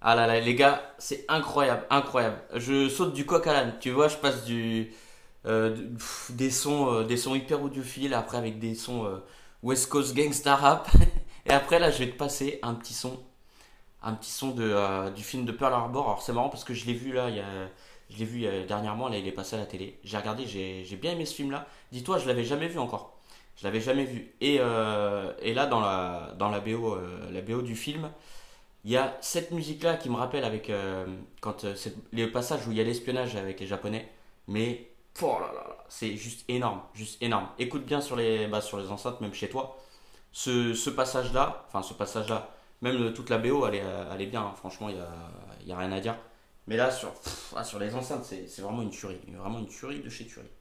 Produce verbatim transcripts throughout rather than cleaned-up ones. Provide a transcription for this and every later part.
Ah là là, les gars, c'est incroyable, incroyable. Je saute du coq à l'âne. Tu vois, je passe du, euh, de- pff, des sons, euh, des sons hyper audiophiles, après avec des sons euh, West Coast Gangsta Rap. Et après là, je vais te passer un petit son, un petit son de, euh, du film de Pearl Harbor. Alors c'est marrant parce que je l'ai vu là, il y a, je l'ai vu euh, dernièrement, là il est passé à la télé. J'ai regardé, j'ai j'ai bien aimé ce film-là. Dis-toi, je l'avais jamais vu encore. Je l'avais jamais vu. Et, euh, et là, dans la, dans la B O, euh, la B O du film, il y a cette musique-là qui me rappelle avec euh, quand euh, c'est les passages où il y a l'espionnage avec les Japonais. Mais oh là là là, c'est juste énorme, juste énorme. Écoute bien sur les, bah, sur les enceintes, même chez toi. Ce, ce passage-là, enfin ce passage-là, même euh, toute la B O, elle est, euh, elle est bien. Hein. Franchement, il y a, il y a rien à dire. Mais là, sur, pff, ah, sur les enceintes, c'est c'est vraiment une tuerie, vraiment une tuerie de chez tuerie.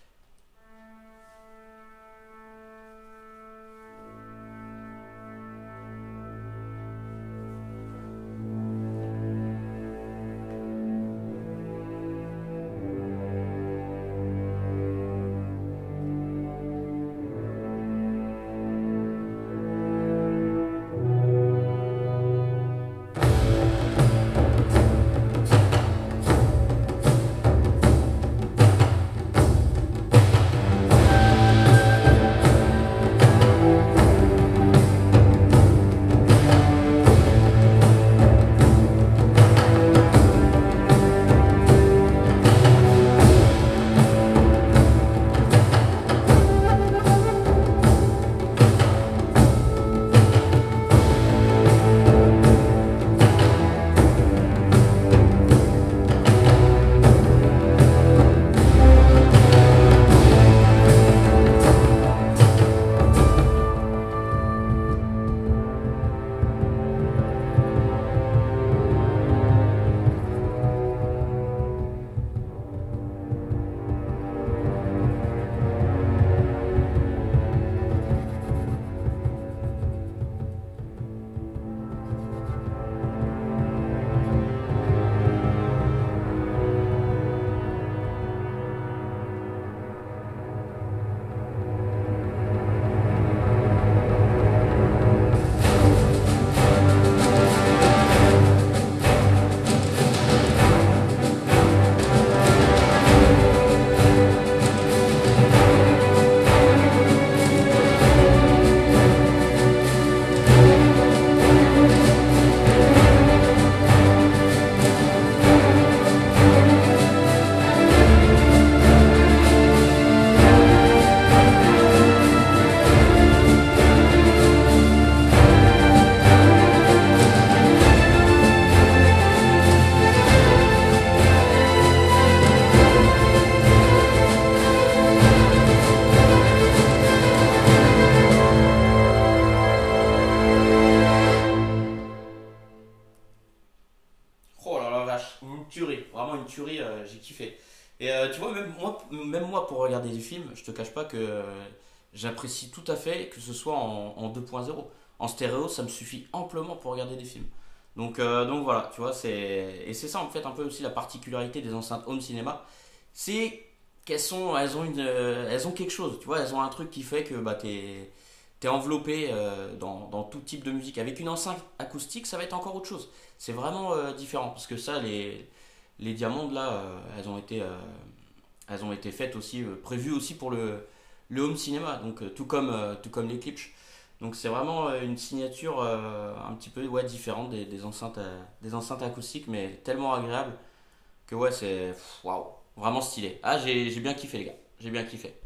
Oh là là, vache, une tuerie, vraiment une tuerie, euh, j'ai kiffé. Et euh, tu vois, même moi, même moi, pour regarder des films, je te cache pas que euh, j'apprécie tout à fait que ce soit en, en deux point zéro. En stéréo, ça me suffit amplement pour regarder des films. Donc, euh, donc voilà, tu vois, c'est. Et c'est ça en fait un peu aussi la particularité des enceintes home cinéma. C'est qu'elles sont. Elles ont une. euh, elles ont quelque chose, tu vois, elles ont un truc qui fait que bah, t'es. T'es enveloppé euh, dans, dans tout type de musique. Avec une enceinte acoustique, ça va être encore autre chose. C'est vraiment euh, différent parce que ça, les, les diamondes là, euh, elles ont été, euh, elles ont été faites aussi, euh, prévues aussi pour le, le home cinéma, donc euh, tout comme, euh, tout comme les clips. Donc c'est vraiment euh, une signature euh, un petit peu ouais, différente des, des enceintes, euh, des enceintes acoustiques, mais tellement agréable que ouais, c'est pff, waouh, vraiment stylé. Ah, j'ai j'ai bien kiffé les gars, j'ai bien kiffé.